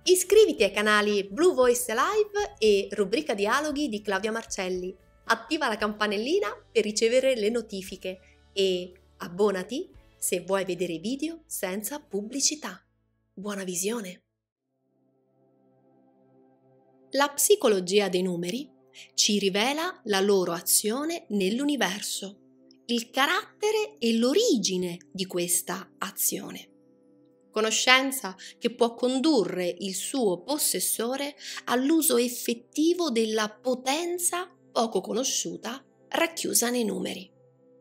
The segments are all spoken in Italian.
Iscriviti ai canali Blue Voice Live e Rubrica Dialoghi di Claudia Marcelli. Attiva la campanellina per ricevere le notifiche e abbonati se vuoi vedere video senza pubblicità. Buona visione! La psicologia dei numeri ci rivela la loro azione nell'universo, il carattere e l'origine di questa azione. Conoscenza che può condurre il suo possessore all'uso effettivo della potenza poco conosciuta racchiusa nei numeri.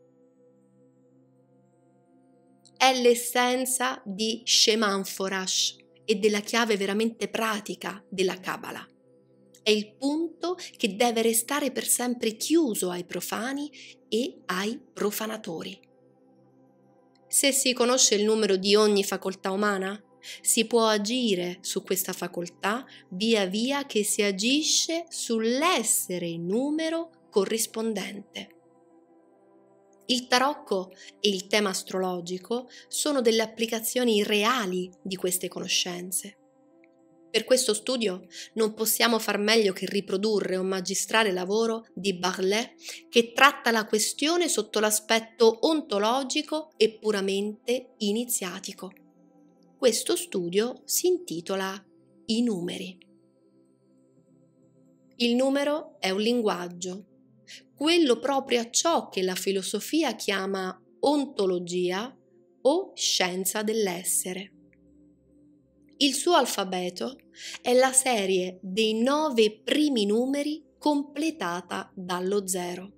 È l'essenza di Shemam Forash e della chiave veramente pratica della Kabbalah. È il punto che deve restare per sempre chiuso ai profani e ai profanatori. Se si conosce il numero di ogni facoltà umana, si può agire su questa facoltà via via che si agisce sull'essere numero corrispondente. Il tarocco e il tema astrologico sono delle applicazioni reali di queste conoscenze. Per questo studio non possiamo far meglio che riprodurre un magistrale lavoro di Barlet che tratta la questione sotto l'aspetto ontologico e puramente iniziatico. Questo studio si intitola I numeri. Il numero è un linguaggio, quello proprio a ciò che la filosofia chiama ontologia o scienza dell'essere. Il suo alfabeto è la serie dei 9 primi numeri completata dallo 0.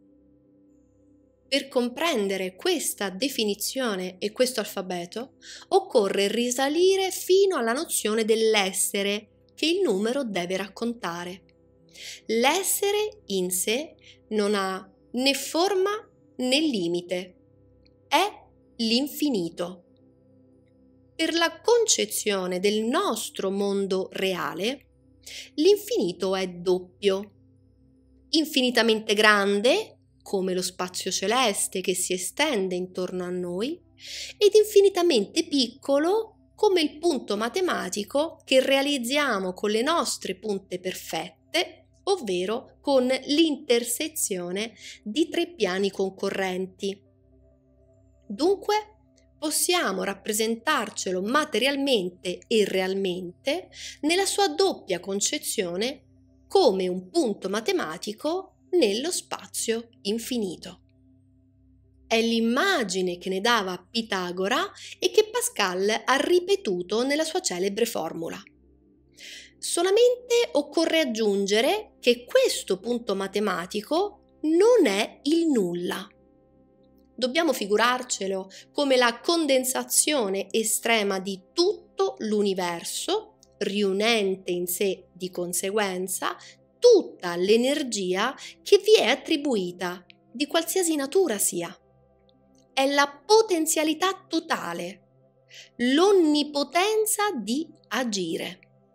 Per comprendere questa definizione e questo alfabeto occorre risalire fino alla nozione dell'essere che il numero deve raccontare. L'essere in sé non ha né forma né limite, è l'infinito. Per la concezione del nostro mondo reale, l'infinito è doppio, infinitamente grande, come lo spazio celeste che si estende intorno a noi, ed infinitamente piccolo, come il punto matematico che realizziamo con le nostre punte perfette, ovvero con l'intersezione di 3 piani concorrenti. Dunque, possiamo rappresentarcelo materialmente e realmente nella sua doppia concezione come un punto matematico nello spazio infinito. È l'immagine che ne dava Pitagora e che Pascal ha ripetuto nella sua celebre formula. Solamente occorre aggiungere che questo punto matematico non è il nulla. Dobbiamo figurarcelo come la condensazione estrema di tutto l'universo, riunente in sé di conseguenza tutta l'energia che vi è attribuita, di qualsiasi natura sia. È la potenzialità totale, l'onnipotenza di agire.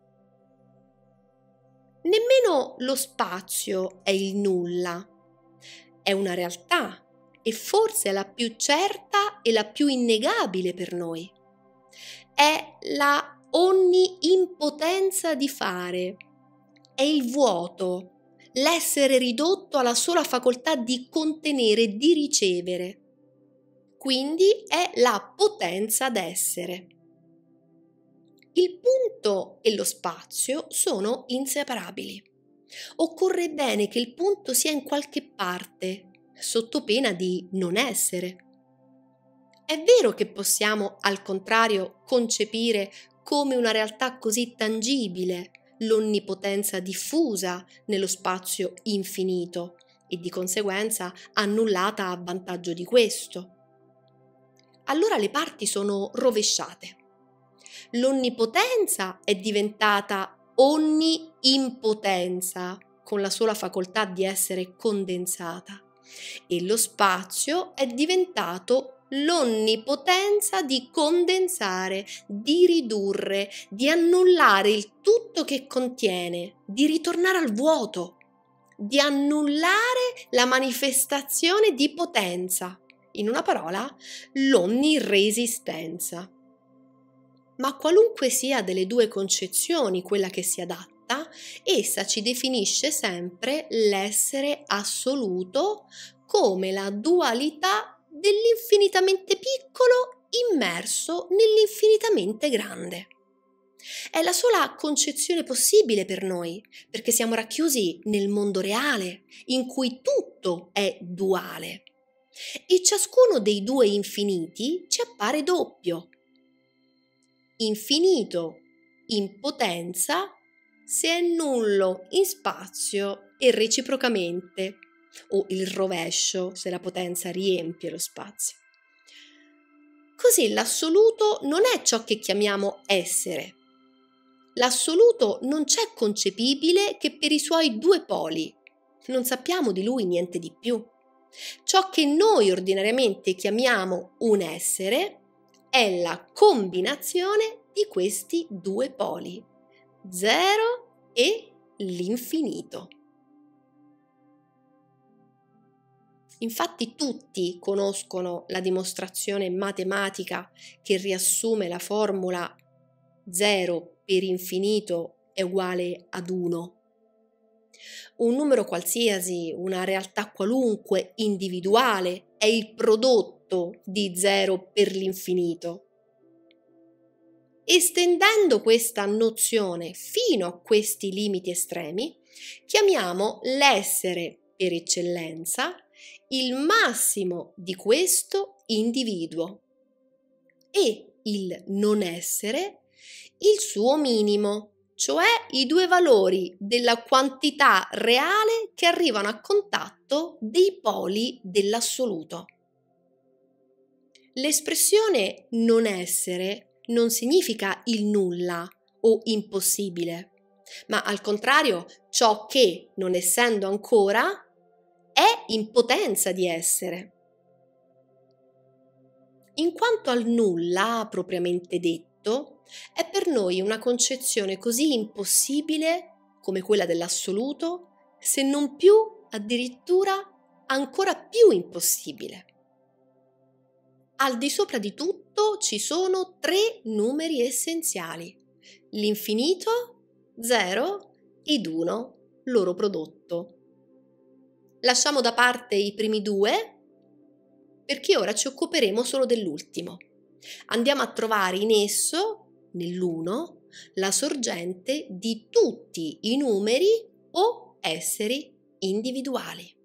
Nemmeno lo spazio è il nulla, è una realtà. E forse è la più certa e la più innegabile per noi. È la onniimpotenza di fare, è il vuoto, l'essere ridotto alla sola facoltà di contenere, di ricevere. Quindi è la potenza d'essere. Il punto e lo spazio sono inseparabili. Occorre bene che il punto sia in qualche parte, sotto pena di non essere. È vero che possiamo, al contrario, concepire come una realtà così tangibile l'onnipotenza diffusa nello spazio infinito e di conseguenza annullata a vantaggio di questo. Allora le parti sono rovesciate. L'onnipotenza è diventata onniimpotenza con la sola facoltà di essere condensata. E lo spazio è diventato l'onnipotenza di condensare, di ridurre, di annullare il tutto che contiene, di ritornare al vuoto, di annullare la manifestazione di potenza. In una parola, l'onniresistenza. Ma qualunque sia delle due concezioni quella che si adatta, essa ci definisce sempre l'essere assoluto come la dualità dell'infinitamente piccolo immerso nell'infinitamente grande. È la sola concezione possibile per noi, perché siamo racchiusi nel mondo reale, in cui tutto è duale. E ciascuno dei due infiniti ci appare doppio. Infinito in potenza se è nullo in spazio e reciprocamente, o il rovescio se la potenza riempie lo spazio. Così l'assoluto non è ciò che chiamiamo essere. L'assoluto non c'è concepibile che per i suoi due poli. Non sappiamo di lui niente di più. Ciò che noi ordinariamente chiamiamo un essere è la combinazione di questi due poli, 0 e l'infinito. Infatti tutti conoscono la dimostrazione matematica che riassume la formula 0 per infinito è uguale ad 1. Un numero qualsiasi, una realtà qualunque, individuale, è il prodotto di 0 per l'infinito. Estendendo questa nozione fino a questi limiti estremi, chiamiamo l'essere per eccellenza il massimo di questo individuo e il non essere il suo minimo, cioè i due valori della quantità reale che arrivano a contatto dei poli dell'assoluto. L'espressione non essere non significa il nulla o impossibile, ma al contrario ciò che, non essendo ancora, è in potenza di essere. In quanto al nulla, propriamente detto, è per noi una concezione così impossibile come quella dell'assoluto, se non più addirittura ancora più impossibile. Al di sopra di tutto ci sono 3 numeri essenziali: l'infinito, 0 ed 1, loro prodotto. Lasciamo da parte i primi 2 perché ora ci occuperemo solo dell'ultimo. Andiamo a trovare in esso, nell'1, la sorgente di tutti i numeri o esseri individuali.